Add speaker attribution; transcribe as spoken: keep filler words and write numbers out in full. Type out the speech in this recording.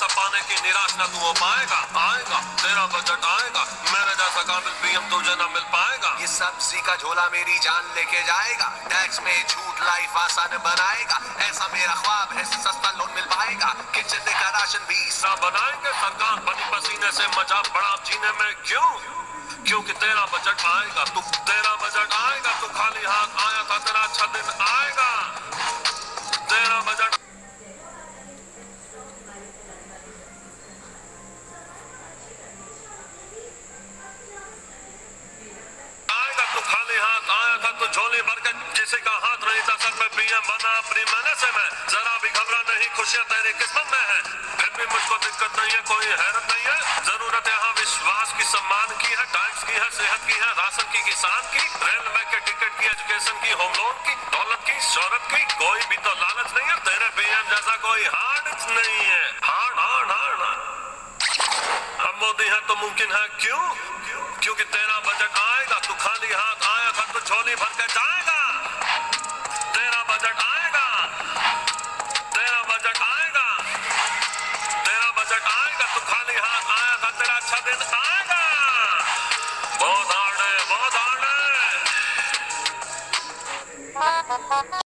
Speaker 1: जैसा पाने की निराश ना तू हो पाएगा। आएगा तेरा बजट आएगा, मेरे जैसा काबिल पीएम तुझे ना मिल पाएगा।
Speaker 2: ये सब्जी का झोला मेरी जान लेके जाएगा, टैक्स में छूट लाइफ आसान बनाएगा। ऐसा मेरा ख्वाब है सस्ता लोन मिल पाएगा, किचन का राशन भी
Speaker 1: ना बनाएंगे सरकार बनी पसीने से, मजा बड़ा जीने में क्यों? क्योंकि तेरा बजट आएगा, तू तेरा बजट आएगा, तू खाली हाथ आया था, तेरा अच्छा दिन आएगा। तेरा बजट आएगा, तू खाली हाथ आया था, तू झोली भर के, किसी का हाथ नहीं था सर में पीएम बना अपनी मेहनत से। मैं जरा भी घबरा नहीं, खुशियां तेरी किस्मत में है। फिर भी मुझको दिक्कत नहीं है, कोई हैरत नहीं है। जरूरत यहाँ विश्वास की, सम्मान की है, टैक्स की है, सेहत की है, राशन की, किसान की, रेलवे के टिकट की, एजुकेशन की, होम लोन की, दौलत की, शोहरत की। कोई भी तो लालच नहीं है, तेरे पीएम जैसा कोई हार्ड नहीं है। हार्ड हार्ड हार्ड हम मोदी है तो मुमकिन है क्यों? क्योंकि तेरा बजट आएगा, तू खाली हाथ आया था, तू झोली भर के जाएगा। तेरा बजट आएगा, तेरा बजट आएगा, तेरा बजट आएगा, तू खाली हाथ आया था, तेरा अच्छा दिन आएगा। बहुत हार्ड है, बहुत हार्ड है।